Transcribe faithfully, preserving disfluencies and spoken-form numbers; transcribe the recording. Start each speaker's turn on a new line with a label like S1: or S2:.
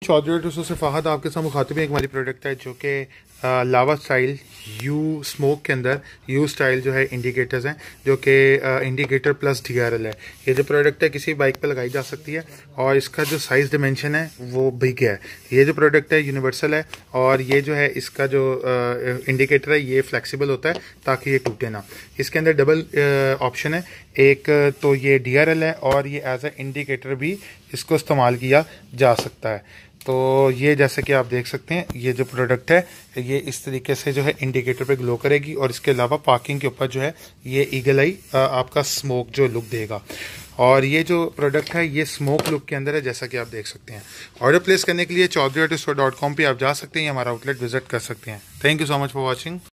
S1: Chaudhary Tsusho से फ़ाहद आपके साथ मुखातिब एक हमारी प्रोडक्ट है जो कि लावा स्टाइल यू स्मोक के अंदर यू स्टाइल जो है इंडिकेटर्स हैं जो कि indicator plus D R L है। ये जो प्रोडक्ट है किसी बाइक पे लगाई जा सकती है और इसका जो साइज़ डिमेंशन है वो बिग है। ये जो प्रोडक्ट है यूनिवर्सल है और ये जो है इसका जो इंडिकेटर है ये फ्लेक्सिबल होता है ताकि ये टूटे ना। इसके अंदर डबल ऑप्शन है, एक तो ये डी आर एल है और ये एज ए इंडिकेटर भी इसको इस्तेमाल किया जा सकता है। तो ये जैसे कि आप देख सकते हैं ये जो प्रोडक्ट है ये इस तरीके से जो है इंडिकेटर पे ग्लो करेगी और इसके अलावा पार्किंग के ऊपर जो है ये ईगल आई आपका स्मोक जो लुक देगा। और ये जो प्रोडक्ट है ये स्मोक लुक के अंदर है जैसा कि आप देख सकते हैं। ऑर्डर प्लेस करने के लिए Chaudhary auto store dot com पर आप जा सकते हैं, हमारा आउटलेट विजिट कर सकते हैं। Thank you so much for watching.